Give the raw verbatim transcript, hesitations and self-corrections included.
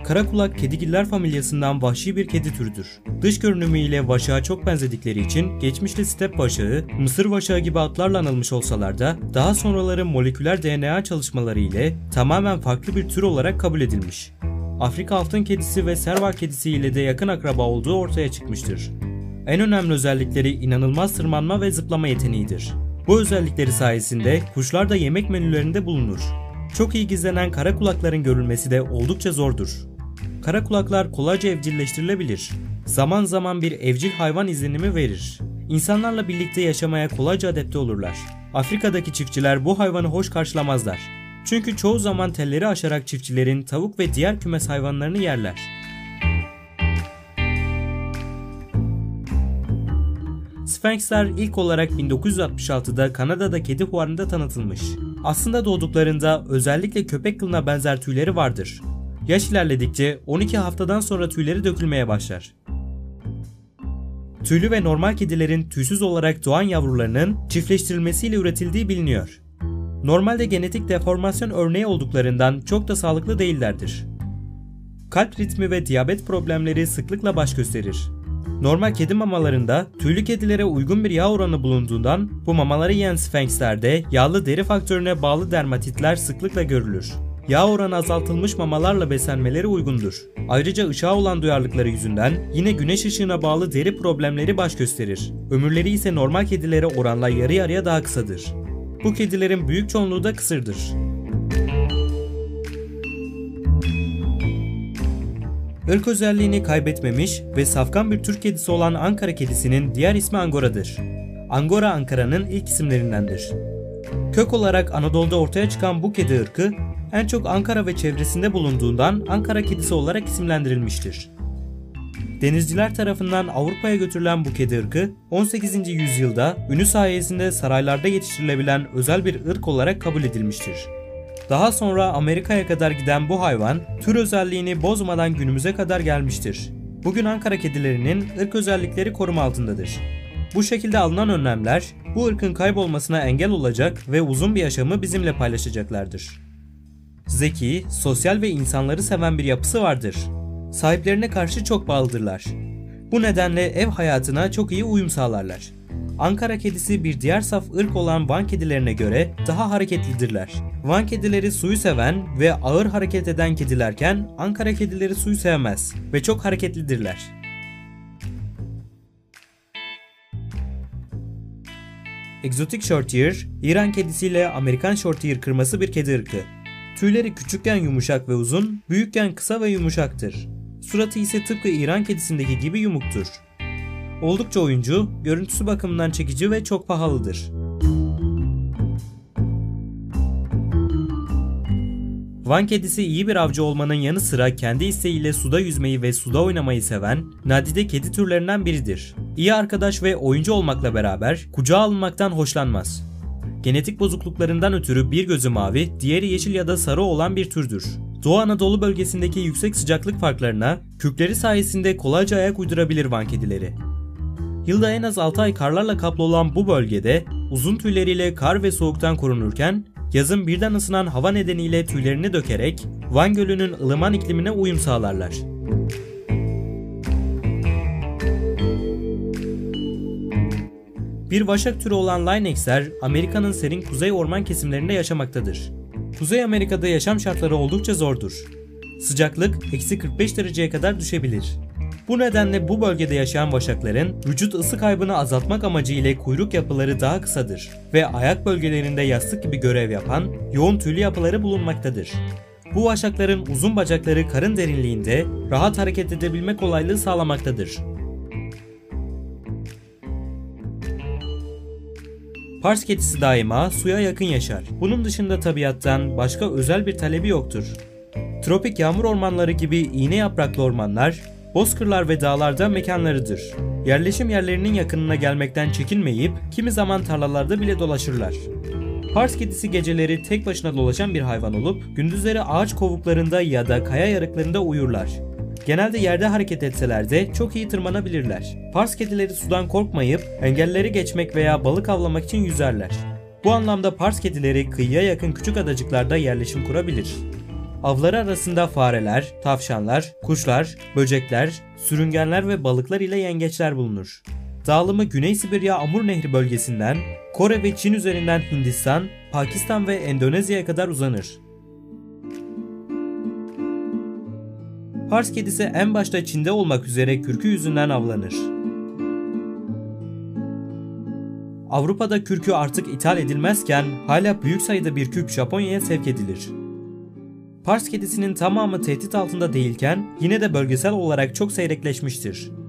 Karakulak kedigiller familyasından vahşi bir kedi türüdür. Dış görünümüyle vaşağa çok benzedikleri için geçmişte step vaşağı, mısır vaşağı gibi adlarla anılmış olsalar da daha sonraları moleküler D N A çalışmaları ile tamamen farklı bir tür olarak kabul edilmiş. Afrika altın kedisi ve serval kedisi ile de yakın akraba olduğu ortaya çıkmıştır. En önemli özellikleri inanılmaz tırmanma ve zıplama yeteneğidir. Bu özellikleri sayesinde kuşlar da yemek menülerinde bulunur. Çok iyi gizlenen karakulakların görülmesi de oldukça zordur. Karakulaklar kolayca evcilleştirilebilir. Zaman zaman bir evcil hayvan izlenimi verir. İnsanlarla birlikte yaşamaya kolayca adapte olurlar. Afrika'daki çiftçiler bu hayvanı hoş karşılamazlar. Çünkü çoğu zaman telleri aşarak çiftçilerin tavuk ve diğer kümes hayvanlarını yerler. Sphinxler ilk olarak bin dokuz yüz altmış altıda Kanada'da kedi fuarında tanıtılmış. Aslında doğduklarında özellikle köpek kılına benzer tüyleri vardır. Yaş ilerledikçe on iki haftadan sonra tüyleri dökülmeye başlar. Tüylü ve normal kedilerin tüysüz olarak doğan yavrularının çiftleştirilmesiyle üretildiği biliniyor. Normalde genetik deformasyon örneği olduklarından çok da sağlıklı değillerdir. Kalp ritmi ve diyabet problemleri sıklıkla baş gösterir. Normal kedi mamalarında tüylü kedilere uygun bir yağ oranı bulunduğundan bu mamaları yiyen Sphinxlerde yağlı deri faktörüne bağlı dermatitler sıklıkla görülür. Yağ oranı azaltılmış mamalarla beslenmeleri uygundur. Ayrıca ışığa olan duyarlılıkları yüzünden yine güneş ışığına bağlı deri problemleri baş gösterir. Ömürleri ise normal kedilere oranla yarı yarıya daha kısadır. Bu kedilerin büyük çoğunluğu da kısırdır. Irk özelliğini kaybetmemiş ve safkan bir Türk kedisi olan Ankara kedisinin diğer ismi Angora'dır. Angora Ankara'nın ilk isimlerindendir. Kök olarak Anadolu'da ortaya çıkan bu kedi ırkı en çok Ankara ve çevresinde bulunduğundan Ankara kedisi olarak isimlendirilmiştir. Denizciler tarafından Avrupa'ya götürülen bu kedi ırkı on sekizinci yüzyılda ünü sayesinde saraylarda yetiştirilebilen özel bir ırk olarak kabul edilmiştir. Daha sonra Amerika'ya kadar giden bu hayvan tür özelliğini bozmadan günümüze kadar gelmiştir. Bugün Ankara kedilerinin ırk özellikleri koruma altındadır. Bu şekilde alınan önlemler bu ırkın kaybolmasına engel olacak ve uzun bir yaşamı bizimle paylaşacaklardır. Zeki, sosyal ve insanları seven bir yapısı vardır. Sahiplerine karşı çok bağlıdırlar. Bu nedenle ev hayatına çok iyi uyum sağlarlar. Ankara kedisi bir diğer saf ırk olan Van kedilerine göre daha hareketlidirler. Van kedileri suyu seven ve ağır hareket eden kedilerken Ankara kedileri suyu sevmez ve çok hareketlidirler. Egzotik Shorthair, İran kedisiyle Amerikan Shorthair kırması bir kedi ırkı. Tüyleri küçükken yumuşak ve uzun, büyükken kısa ve yumuşaktır. Suratı ise tıpkı İran kedisindeki gibi yumuktur. Oldukça oyuncu, görüntüsü bakımından çekici ve çok pahalıdır. Van kedisi iyi bir avcı olmanın yanı sıra kendi isteğiyle suda yüzmeyi ve suda oynamayı seven, nadide kedi türlerinden biridir. İyi arkadaş ve oyuncu olmakla beraber kucağa alınmaktan hoşlanmaz. Genetik bozukluklarından ötürü bir gözü mavi, diğeri yeşil ya da sarı olan bir türdür. Doğu Anadolu bölgesindeki yüksek sıcaklık farklarına kürkleri sayesinde kolayca ayak uydurabilir Van kedileri. Yılda en az altı ay karlarla kaplı olan bu bölgede uzun tüyleriyle kar ve soğuktan korunurken yazın birden ısınan hava nedeniyle tüylerini dökerek Van Gölü'nün ılıman iklimine uyum sağlarlar. Bir vaşak türü olan Lynx'ler Amerika'nın serin kuzey orman kesimlerinde yaşamaktadır. Kuzey Amerika'da yaşam şartları oldukça zordur. Sıcaklık eksi kırk beş dereceye kadar düşebilir. Bu nedenle bu bölgede yaşayan vaşakların vücut ısı kaybını azaltmak amacı ile kuyruk yapıları daha kısadır ve ayak bölgelerinde yastık gibi görev yapan yoğun tüylü yapıları bulunmaktadır. Bu vaşakların uzun bacakları karın derinliğinde rahat hareket edebilme kolaylığı sağlamaktadır. Pars kedisi daima suya yakın yaşar. Bunun dışında tabiattan başka özel bir talebi yoktur. Tropik yağmur ormanları gibi iğne yapraklı ormanlar, bozkırlar ve dağlarda mekanlarıdır. Yerleşim yerlerinin yakınına gelmekten çekinmeyip kimi zaman tarlalarda bile dolaşırlar. Pars kedisi geceleri tek başına dolaşan bir hayvan olup gündüzleri ağaç kovuklarında ya da kaya yarıklarında uyurlar. Genelde yerde hareket etseler de çok iyi tırmanabilirler. Pars kedileri sudan korkmayıp engelleri geçmek veya balık avlamak için yüzerler. Bu anlamda Pars kedileri kıyıya yakın küçük adacıklarda yerleşim kurabilir. Avları arasında fareler, tavşanlar, kuşlar, böcekler, sürüngenler ve balıklar ile yengeçler bulunur. Dağılımı Güney Sibirya Amur Nehri bölgesinden Kore ve Çin üzerinden Hindistan, Pakistan ve Endonezya'ya kadar uzanır. Pars kedisi en başta Çin'de olmak üzere kürkü yüzünden avlanır. Avrupa'da kürkü artık ithal edilmezken hala büyük sayıda bir küp Japonya'ya sevk edilir. Pars kedisinin tamamı tehdit altında değilken yine de bölgesel olarak çok seyrekleşmiştir.